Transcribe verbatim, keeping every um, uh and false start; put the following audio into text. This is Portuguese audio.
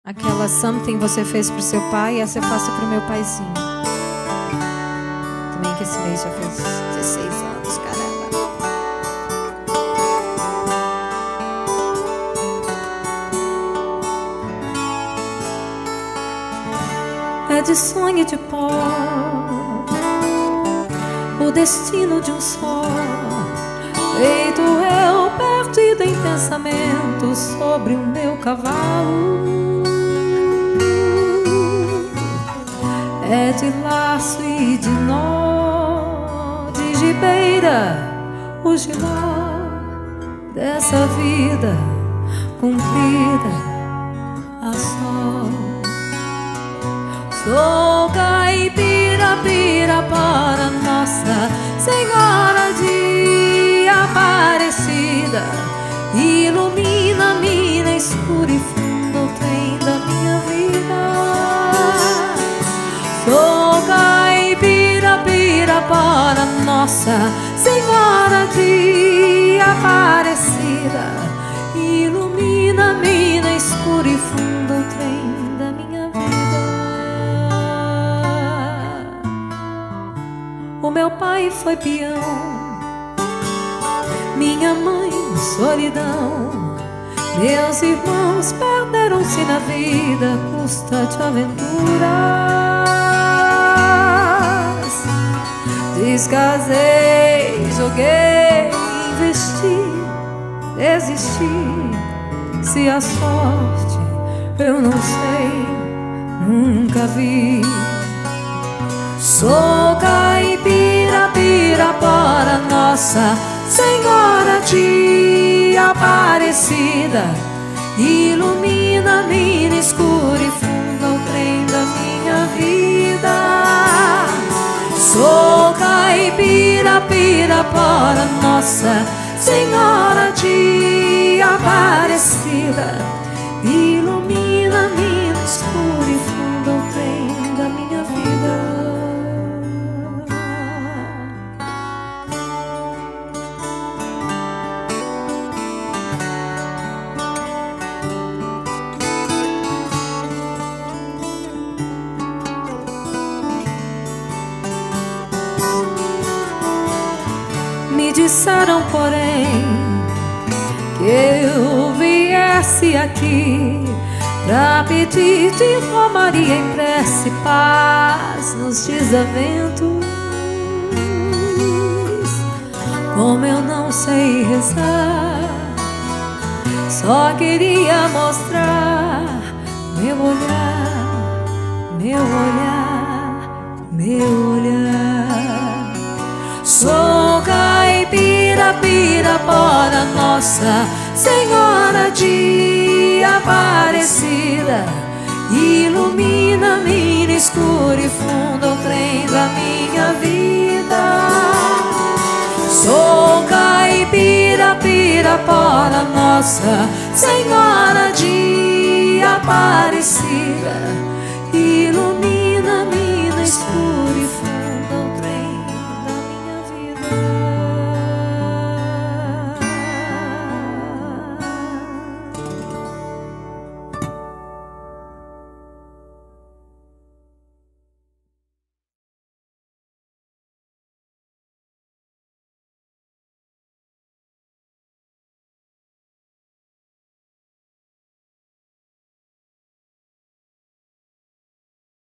Aquela something você fez pro seu pai, essa eu faço pro meu paizinho. Também que esse mês já fez dezesseis anos, caramba. É de sonho de pó o destino de um só, feito eu perdido em pensamentos sobre o meu cavalo. É de laço e de nó, de gibeira, o giló dessa vida cumprida a sol. Sou caipira, pira para Nossa Senhora de Aparecida, ilumina mina escura e funda o trem da minha vida. Sou caipira, pira para Nossa Senhora de Aparecida, ilumina mina escura e funda o trem da minha vida. O meu pai foi peão, minha mãe solidão, meus irmãos perderam-se na vida à custa de aventuras. Descasei, joguei, investi, desisti. Se a sorte eu não sei, nunca vi. Sou caipira, pira para Nossa Senhora de Aparecida, ilumina mina escura e funda o trem da minha vida. Sou caipira, pira para Nossa Senhora de Aparecida, ilumina mina escura e funda o trem da minha vida. Me disseram, porém, que eu viesse aqui pra pedir de romaria em prece paz nos desaventos. Como eu não sei rezar, só queria mostrar meu olhar, meu olhar, meu olhar. Sou caipira, pira para Nossa Senhora de Aparecida, ilumina mina escura e funda o trem da minha vida. Sou caipira, pira para Nossa Senhora de Aparecida,